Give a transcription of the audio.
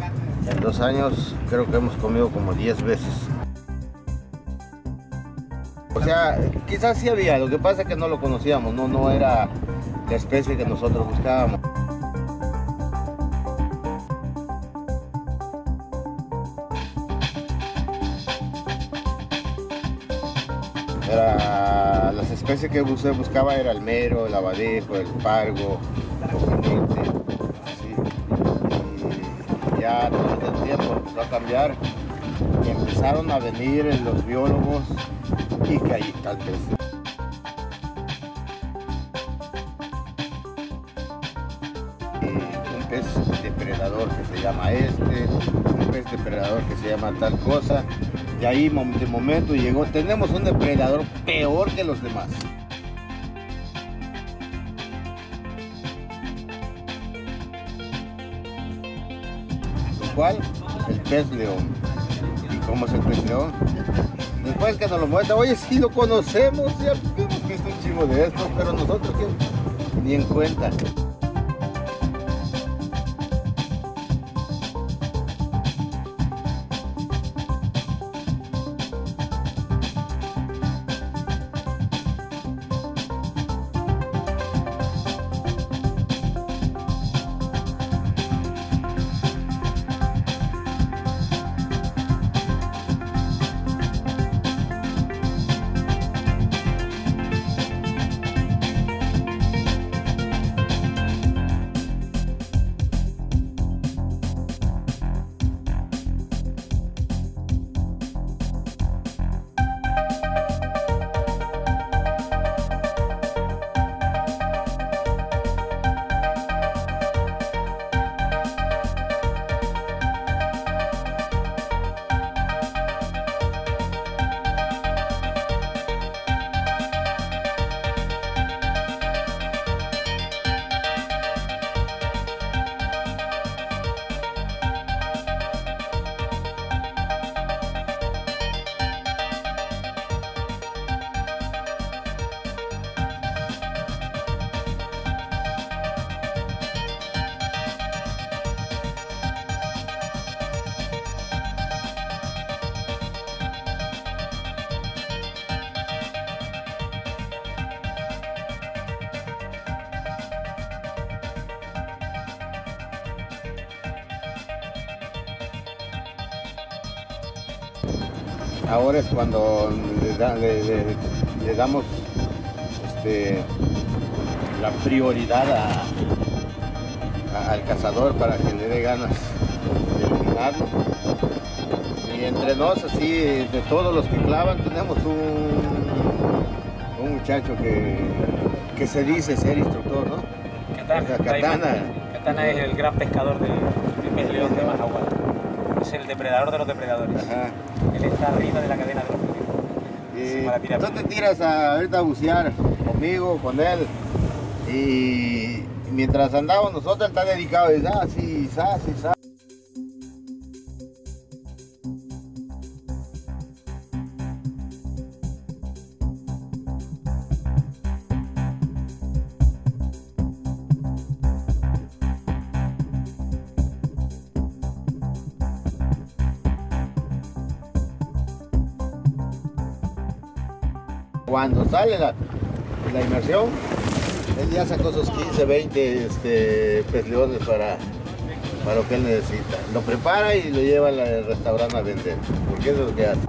En 2 años creo que hemos comido como 10 veces. O sea, quizás sí había, lo que pasa es que no lo conocíamos, no era la especie que nosotros buscábamos. Las especies que usted buscaba era el mero, el abadejo, el pargo, el ojinete, ¿sí? Y ya todo el tiempo empezó a cambiar y empezaron a venir los biólogos y que ahí tal vez. Un pez depredador que se llama un pez depredador que se llama tal cosa. Y ahí de momento llegó, tenemos un depredador peor que los demás. Lo cual, el pez león. ¿Y cómo es el pez león? Después que nos lo muestra, oye, sí lo conocemos, ya hemos visto un chingo de esto, pero nosotros ni en cuenta. Ahora es cuando le damos la prioridad al cazador para que le dé ganas de eliminarlo. Y entre nos, así, de todos los que clavan, tenemos un muchacho que se dice ser instructor, ¿no? Katana es el gran pescador de pez león de Majahual. Es el depredador de los depredadores. Ajá. Él está arriba de la cadena de los pez. Tú te tiras ahorita a bucear conmigo, con él, y mientras andamos nosotros, él está dedicado, y sí. Cuando sale la inmersión, él ya sacó sus 15, 20 pez leones para lo que él necesita. Lo prepara y lo lleva al restaurante a vender, porque eso es lo que hace.